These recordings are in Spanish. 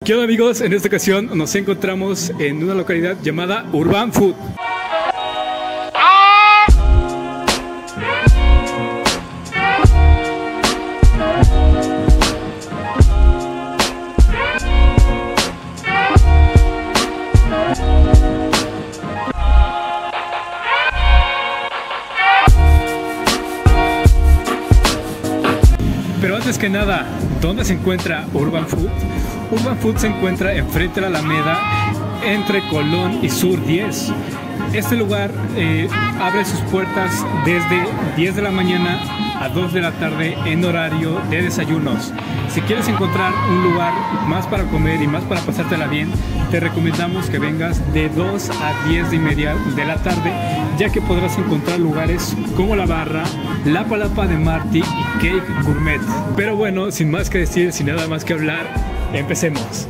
¿Qué onda, amigos? En esta ocasión nos encontramos en una localidad llamada Urban Food. Pero antes que nada, ¿dónde se encuentra Urban Food? Urban Food se encuentra enfrente de la Alameda, entre Colón y Sur 10. Este lugar abre sus puertas desde 10 de la mañana a 2 de la tarde en horario de desayunos. Si quieres encontrar un lugar más para comer y más para pasártela bien, te recomendamos que vengas de 2 a 10 y media de la tarde, ya que podrás encontrar lugares como La Barra, La Palapa de Martí y Cake Gourmet. Pero bueno, sin más que decir, sin nada más que hablar, empecemos.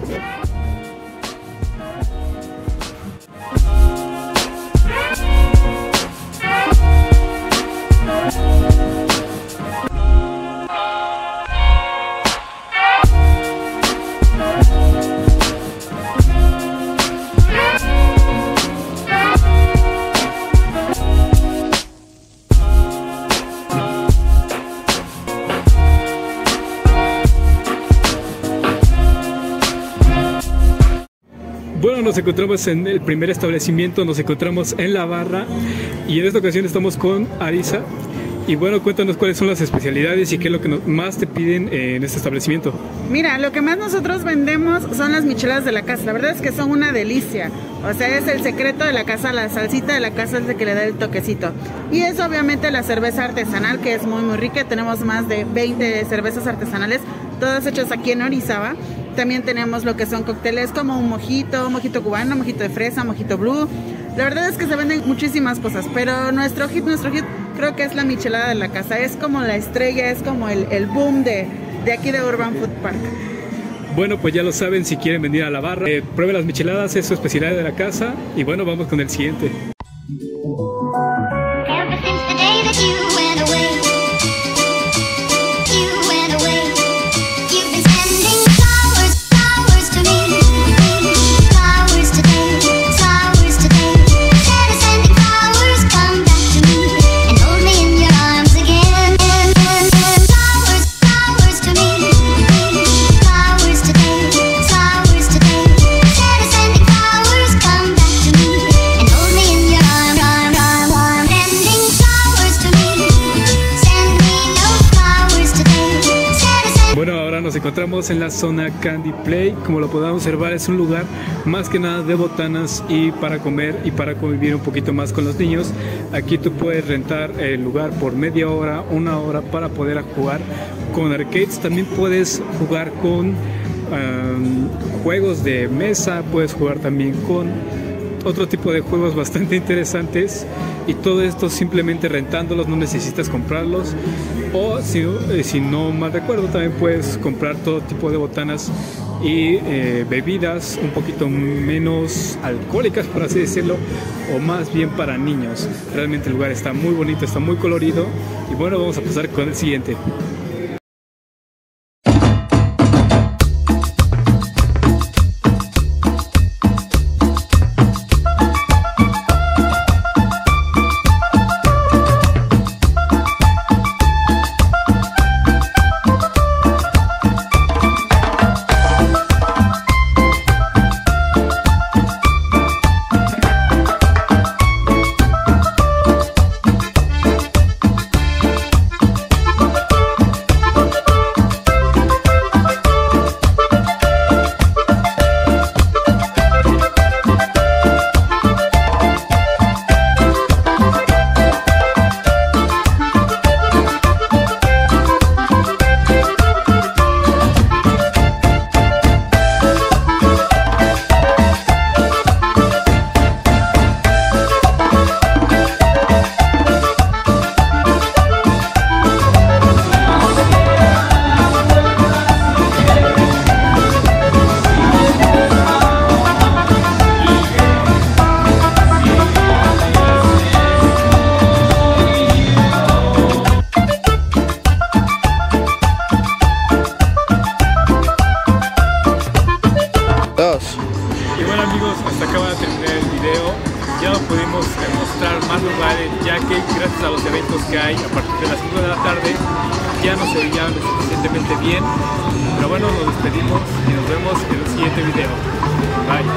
Bueno, nos encontramos en el primer establecimiento, nos encontramos en La Barra y en esta ocasión estamos con Arisa. Y bueno, cuéntanos cuáles son las especialidades y qué es lo que más te piden en este establecimiento. Mira, lo que más nosotros vendemos son las micheladas de la casa. La verdad es que son una delicia. O sea, es el secreto de la casa, la salsita de la casa es el que le da el toquecito. Y es obviamente la cerveza artesanal, que es muy muy rica. Tenemos más de 20 cervezas artesanales, todas hechas aquí en Orizaba. También tenemos lo que son cócteles como un mojito cubano, mojito de fresa, mojito blue. La verdad es que se venden muchísimas cosas, pero nuestro hit creo que es la michelada de la casa. Es como la estrella, es como el boom de aquí de Urban Food Park. Bueno, pues ya lo saben, si quieren venir a La Barra, prueben las micheladas, es su especialidad de la casa. Y bueno, vamos con el siguiente. Nos encontramos en la zona Candy Play. Como lo podemos observar, es un lugar más que nada de botanas y para comer y para convivir un poquito más con los niños. Aquí tú puedes rentar el lugar por media hora, una hora para poder jugar con arcades. También puedes jugar con juegos de mesa, puedes jugar también con otro tipo de juegos bastante interesantes, y todo esto simplemente rentándolos, no necesitas comprarlos. O si no mal recuerdo, también puedes comprar todo tipo de botanas y bebidas un poquito menos alcohólicas, por así decirlo, o más bien para niños. Realmente el lugar está muy bonito, está muy colorido. Y bueno, vamos a pasar con el siguiente. 2. Y bueno amigos, hasta acá va a terminar el video. Ya no pudimos mostrar más lugares, ya que gracias a los eventos que hay a partir de las 5 de la tarde ya no se veía lo suficientemente bien. Pero bueno, nos despedimos y nos vemos en el siguiente video. Bye.